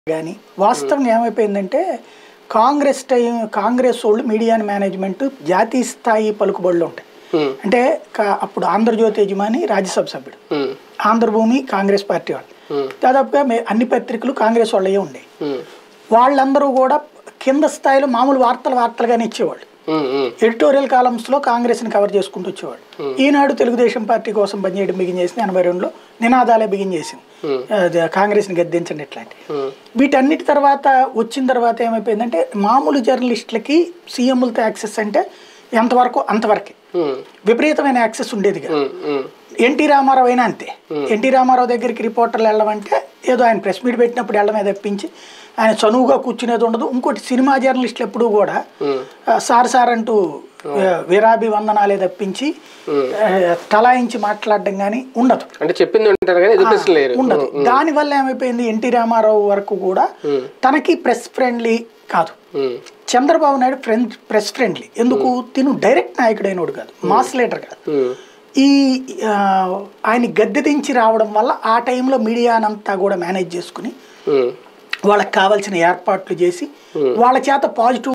గాని వాస్తవం ఏమైపోయిందంటే కాంగ్రెస్ వాళ్ళు మీడియాని మేనేజ్మెంట్ జాతీయ స్థాయి పలుకుబడులు ఉంటాయి. అంటే అప్పుడు ఆంధ్రజ్యోతి యజమాని రాజ్యసభ సభ్యుడు, ఆంధ్రభూమి కాంగ్రెస్ పార్టీ వాళ్ళు, దాదాపుగా అన్ని పత్రికలు కాంగ్రెస్ వాళ్ళే ఉండే. వాళ్ళందరూ కూడా కింద స్థాయిలో మామూలు వార్తలుగానే ఇచ్చేవాళ్ళు. ఎడిటోరియల్ కాలమ్స్ లో కాంగ్రెస్ ని కవర్ చేసుకుంటూ వచ్చేవాడు. ఈనాడు తెలుగుదేశం పార్టీ కోసం పనిచేయడం బిగిన్ చేసింది. 82లో నినాదాలే బిగిన్ చేసింది, కాంగ్రెస్ ని గద్దించండి ఇట్లాంటి. వీటన్నిటి తర్వాత వచ్చిన తర్వాత ఏమైపోయిందంటే మామూలు జర్నలిస్టులకి సీఎంలతో యాక్సెస్ అంటే ఎంతవరకు అంతవరకే, విపరీతమైన యాక్సెస్ ఉండేది కదా. ఎన్టీ రామారావు అయినా అంతే. ఎన్టీ రామారావు దగ్గరికి రిపోర్టర్లు వెళ్ళమంటే ఏదో ఆయన ప్రెస్ మీట్ పెట్టినప్పుడు వెళ్ళమే తప్పించి ఆయన చనువుగా కూర్చునేది ఉండదు. ఇంకోటి సినిమా జర్నలిస్టులు ఎప్పుడూ కూడా సార్ అంటూ వీరాభివందనాలే తప్పించి తలాయించి మాట్లాడడం కానీ ఉండదు, అంటే చెప్పింది ఉండదు. దానివల్ల ఏమైపోయింది, ఎన్టీ రామారావు వరకు కూడా తనకి ప్రెస్ ఫ్రెండ్లీ కాదు. Chandrababu Naidu press friendly. ఎందుకు? తిను డైరెక్ట్ నాయకుడు అయినోడు కాదు, మాస్ లీడర్ కాదు. ఈ ఆయన గద్దె దించి రావడం వల్ల ఆ టైంలో మీడియానంతా కూడా మేనేజ్ చేసుకుని వాళ్ళకి కావాల్సిన ఏర్పాట్లు చేసి వాళ్ళ చేత పాజిటివ్